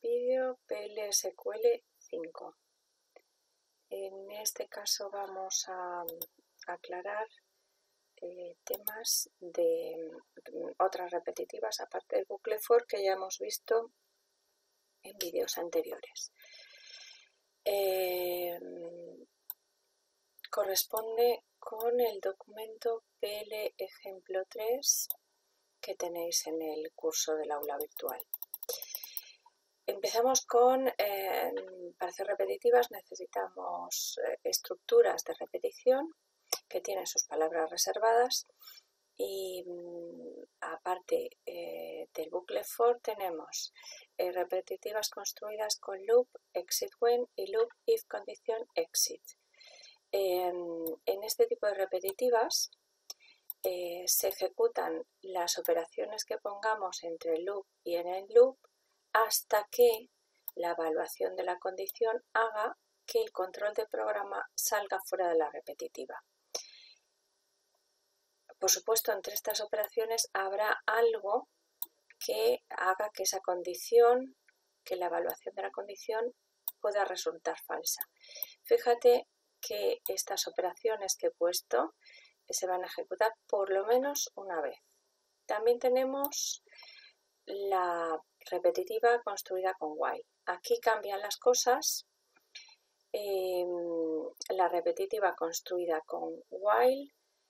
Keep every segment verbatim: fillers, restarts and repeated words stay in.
vídeo P L S Q L cinco. En este caso vamos a aclarar eh, temas de otras repetitivas aparte del bucle for que ya hemos visto en vídeos anteriores. Eh, corresponde con el documento P L ejemplo tres que tenéis en el curso del aula virtual. Empezamos con, eh, para hacer repetitivas necesitamos eh, estructuras de repetición que tienen sus palabras reservadas y mm, aparte eh, del bucle for tenemos eh, repetitivas construidas con loop, exit when y loop if condición exit. Eh, en este tipo de repetitivas eh, se ejecutan las operaciones que pongamos entre el loop y en el loop hasta que la evaluación de la condición haga que el control de programa salga fuera de la repetitiva. Por supuesto, entre estas operaciones habrá algo que haga que esa condición, que la evaluación de la condición pueda resultar falsa. Fíjate que estas operaciones que he puesto se van a ejecutar por lo menos una vez. También tenemos la repetitiva construida con while. Aquí cambian las cosas. Eh, la repetitiva construida con while,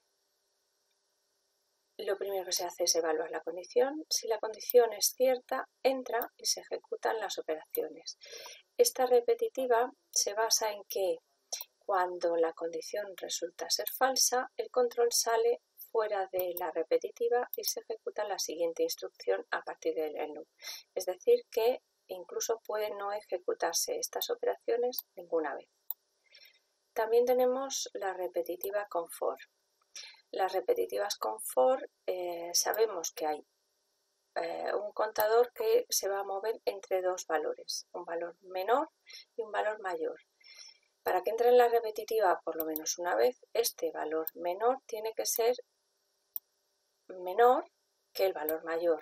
lo primero que se hace es evaluar la condición. Si la condición es cierta, entra y se ejecutan las operaciones. Esta repetitiva se basa en que cuando la condición resulta ser falsa, el control sale fuera de la repetitiva y se ejecuta la siguiente instrucción a partir del loop. Es decir, que incluso pueden no ejecutarse estas operaciones ninguna vez. También tenemos la repetitiva con for. Las repetitivas con for eh, sabemos que hay eh, un contador que se va a mover entre dos valores, un valor menor y un valor mayor. Para que entre en la repetitiva por lo menos una vez, este valor menor tiene que ser menor que el valor mayor.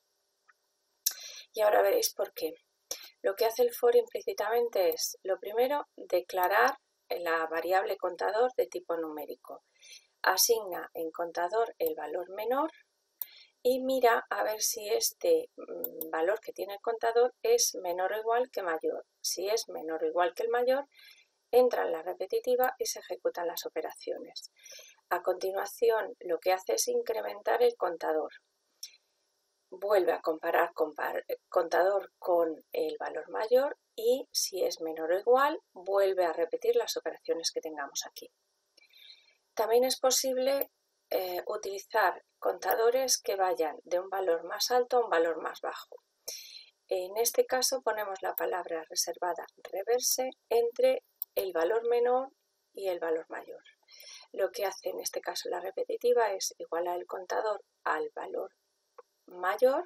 Y ahora veréis por qué. Lo que hace el for implícitamente es, lo primero, declarar la variable contador de tipo numérico. Asigna en contador el valor menor y mira a ver si este valor que tiene el contador es menor o igual que mayor. Si es menor o igual que el mayor, entra en la repetitiva y se ejecutan las operaciones. A continuación, lo que hace es incrementar el contador. Vuelve a comparar contador con el valor mayor y si es menor o igual, vuelve a repetir las operaciones que tengamos aquí. También es posible eh, utilizar contadores que vayan de un valor más alto a un valor más bajo. En este caso ponemos la palabra reservada reverse entre el valor menor y el valor mayor. Lo que hace en este caso la repetitiva es igualar el contador al valor mayor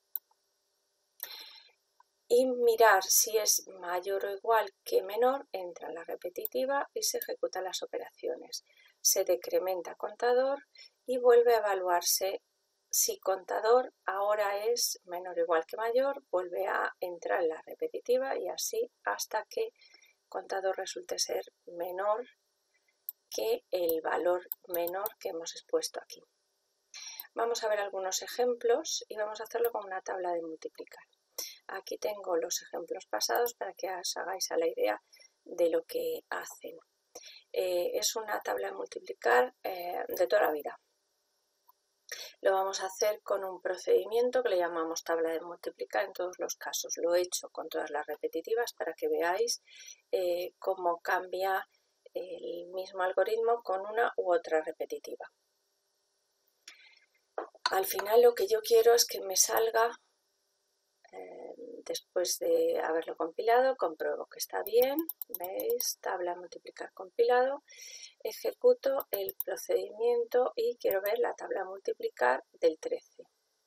y mirar si es mayor o igual que menor, entra en la repetitiva y se ejecutan las operaciones. Se decrementa contador y vuelve a evaluarse si contador ahora es menor o igual que mayor, vuelve a entrar en la repetitiva y así hasta que contador resulte ser menor que el valor menor que hemos expuesto aquí. Vamos a ver algunos ejemplos y vamos a hacerlo con una tabla de multiplicar. Aquí tengo los ejemplos pasados para que os hagáis a la idea de lo que hacen. Eh, es una tabla de multiplicar eh, de toda la vida. Lo vamos a hacer con un procedimiento que le llamamos tabla de multiplicar en todos los casos. Lo he hecho con todas las repetitivas para que veáis eh, cómo cambia el mismo algoritmo con una u otra repetitiva. Al final lo que yo quiero es que me salga, eh, después de haberlo compilado, compruebo que está bien, veis, tabla de multiplicar compilado, ejecuto el procedimiento y quiero ver la tabla de multiplicar del trece.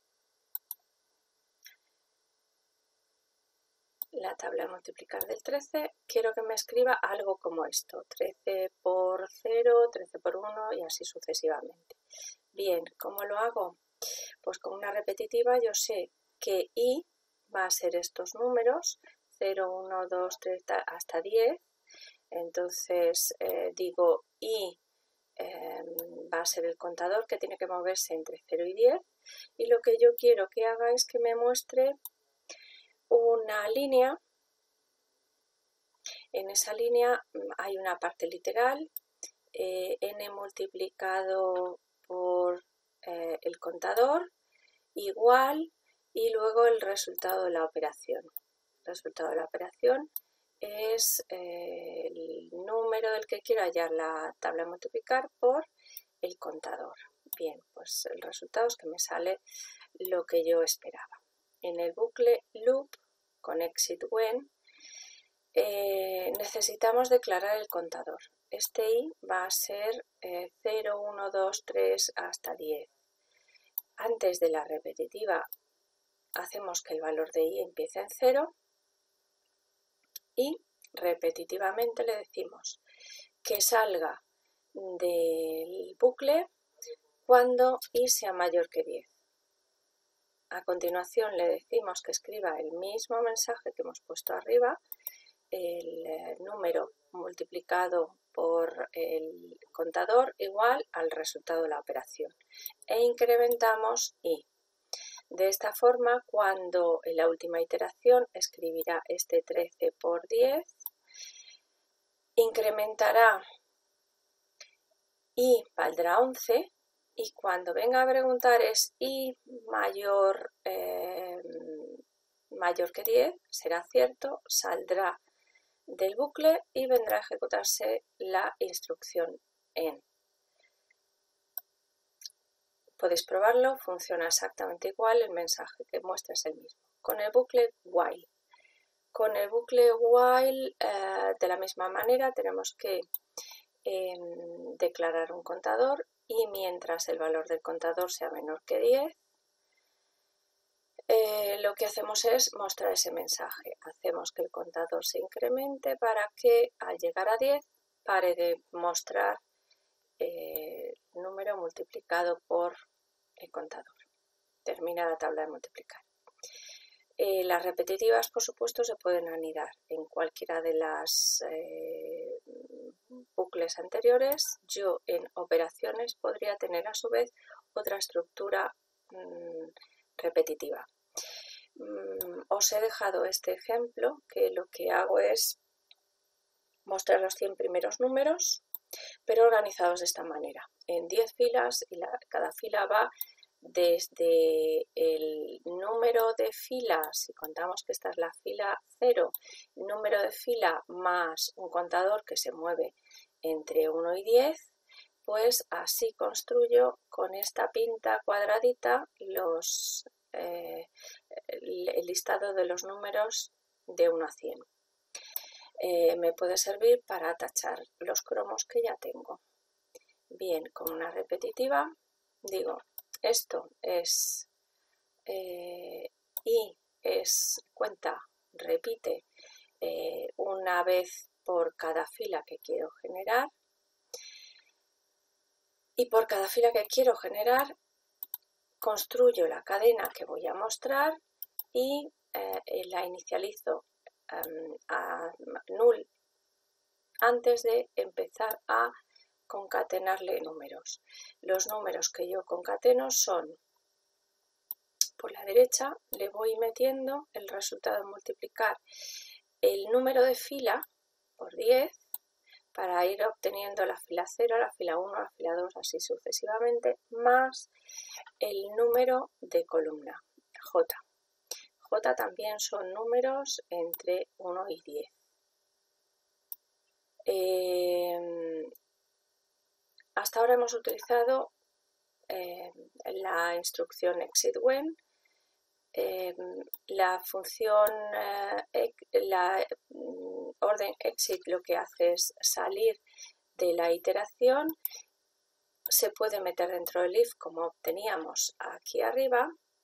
La tabla de multiplicar del trece, quiero que me escriba algo como esto, trece por cero, trece por uno y así sucesivamente. Bien, ¿cómo lo hago? Pues con una repetitiva yo sé que i va a ser estos números, cero, uno, dos, tres, hasta diez. Entonces eh, digo i eh, va a ser el contador que tiene que moverse entre cero y diez, y lo que yo quiero que haga es que me muestre una línea. En esa línea hay una parte literal, eh, n multiplicado por eh, el contador igual, y luego el resultado de la operación. El resultado de la operación es eh, el número del que quiero hallar la tabla de multiplicar por el contador. Bien, pues el resultado es que me sale lo que yo esperaba. En el bucle loop con exit when eh, necesitamos declarar el contador. Este i va a ser eh, cero, uno, dos, tres hasta diez. Antes de la repetitiva hacemos que el valor de i empiece en cero y repetitivamente le decimos que salga del bucle cuando i sea mayor que diez. A continuación le decimos que escriba el mismo mensaje que hemos puesto arriba, el número multiplicado por el contador igual al resultado de la operación, e incrementamos i. De esta forma, cuando en la última iteración escribirá este trece por diez, incrementará i valdrá once, y cuando venga a preguntar es i mayor, eh, mayor que diez, será cierto, saldrá del bucle y vendrá a ejecutarse la instrucción en. Podéis probarlo, funciona exactamente igual, el mensaje que muestra es el mismo. Con el bucle while. Con el bucle while, eh, de la misma manera, tenemos que eh, declarar un contador, y mientras el valor del contador sea menor que diez, eh, lo que hacemos es mostrar ese mensaje. Hacemos que el contador se incremente para que al llegar a diez pare de mostrar eh, el número multiplicado por el contador. Termina la tabla de multiplicar. Eh, las repetitivas, por supuesto, se pueden anidar en cualquiera de las eh, bucles anteriores. Yo en operaciones podría tener a su vez otra estructura mmm, repetitiva. Mm, os he dejado este ejemplo, que lo que hago es mostrar los cien primeros números, pero organizados de esta manera, en diez filas, y la, cada fila va desde el número de filas, si contamos que esta es la fila cero, número de fila más un contador que se mueve entre uno y diez, pues así construyo con esta pinta cuadradita los, eh, el listado de los números de uno a cien. Eh, me puede servir para tachar los cromos que ya tengo. Bien, con una repetitiva digo, esto es eh, i es cuenta, repite eh, una vez por cada fila que quiero generar, y por cada fila que quiero generar construyo la cadena que voy a mostrar y eh, la inicializo um, a null antes de empezar a concatenarle números. Los números que yo concateno son, por la derecha le voy metiendo el resultado de multiplicar el número de fila por diez para ir obteniendo la fila cero, la fila uno, la fila dos, así sucesivamente, más el número de columna, J. J también son números entre uno y diez. Eh, hasta ahora hemos utilizado eh, la instrucción exit when, eh, la función, eh, la mm, orden exit lo que hace es salir de la iteración, se puede meter dentro del if como obteníamos aquí arriba.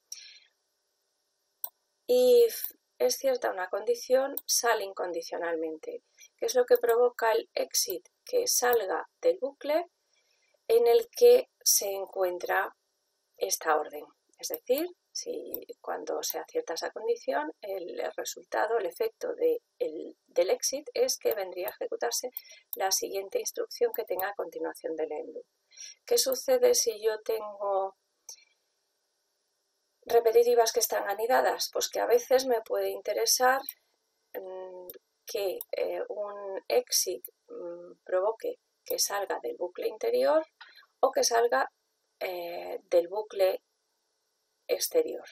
If es cierta una condición, sale incondicionalmente, que es lo que provoca el exit, que salga del bucle en el que se encuentra esta orden. Es decir, Si cuando se acierta esa condición, el resultado, el efecto de el, del exit es que vendría a ejecutarse la siguiente instrucción que tenga a continuación del end loop. ¿Qué sucede si yo tengo repetitivas que están anidadas? Pues que a veces me puede interesar mmm, que eh, un exit mmm, provoque que salga del bucle interior o que salga eh, del bucle exterior.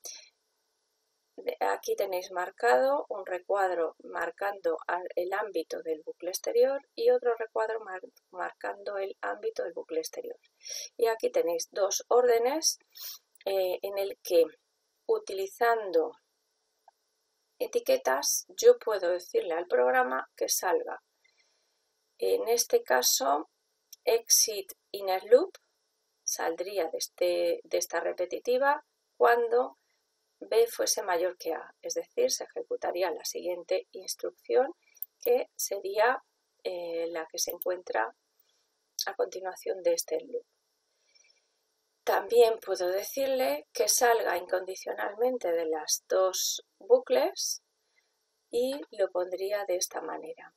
Aquí tenéis marcado un recuadro marcando el ámbito del bucle exterior y otro recuadro mar marcando el ámbito del bucle exterior. Y aquí tenéis dos órdenes eh, en el que, utilizando etiquetas, yo puedo decirle al programa que salga. En este caso, exit inner loop saldría de, este, de esta repetitiva cuando B fuese mayor que A, es decir, se ejecutaría la siguiente instrucción, que sería eh, la que se encuentra a continuación de este loop. También puedo decirle que salga incondicionalmente de las dos bucles y lo pondría de esta manera.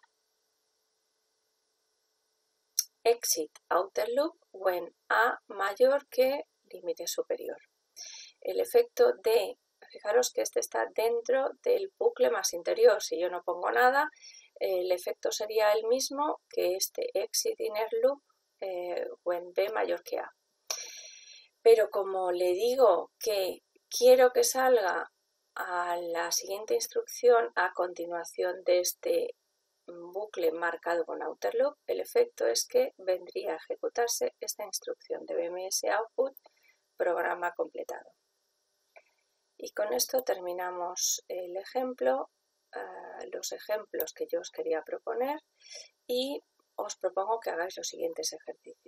Exit outer loop when A mayor que límite superior. El efecto de, fijaros que este está dentro del bucle más interior, si yo no pongo nada, el efecto sería el mismo que este exit inner loop eh, when B mayor que A. Pero como le digo que quiero que salga a la siguiente instrucción a continuación de este bucle marcado con outer loop, el efecto es que vendría a ejecutarse esta instrucción de B M S output programa completado. Y con esto terminamos el ejemplo, uh, los ejemplos que yo os quería proponer, y os propongo que hagáis los siguientes ejercicios.